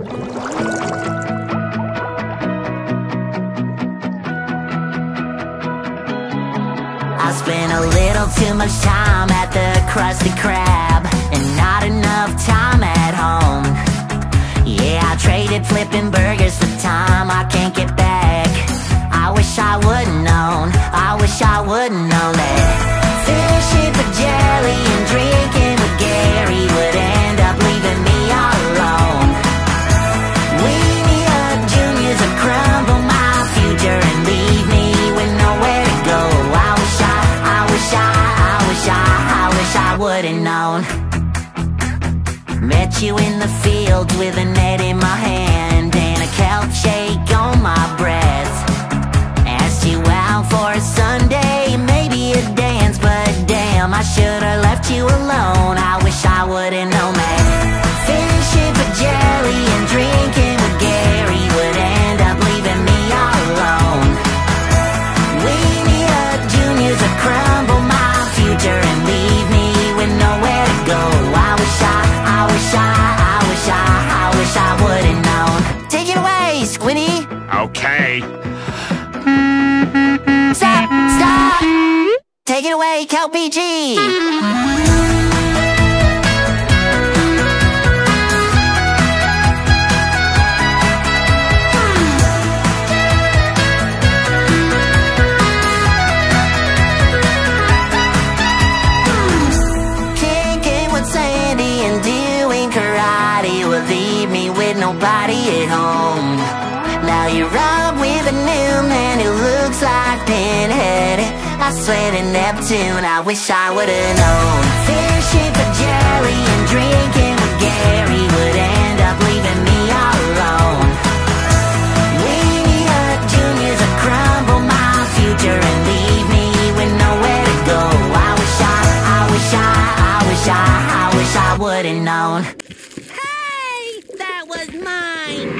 I spent a little too much time at the Krusty Krab and not enough time at home. Yeah, I traded flipping burgers for time I can't get back. I wish I would've known, I wish I would've known that fishing for jelly and drinking with Gary would end up leaving me all alone. Weenie Hut Juniors would crumble my future and leave me with nowhere to go. I wish I would've known. Met you in the field with a net in my hand and a kelp shake on my breath. Asked you out for a Sunday, maybe a dance, but damn, I should've left you alone. I wish I would've known that fishing for jelly and drinking with Gary would end up leaving me all alone. Weenie Hut Juniors would crumble my future and leave me with nowhere to go. I wish I would've known. Take it away, Squiddy. Okay. Stop! Take it away, Kelp BG. Leave me with nobody at home. Now you're up with a new man who looks like Pinhead. I swear to Neptune, I wish I would've known. Fishing for jelly and drinking with Gary would end up leaving me all alone. Weenie Hut Juniors would crumble my future and leave me with nowhere to go. I wish I would've known. That was mine!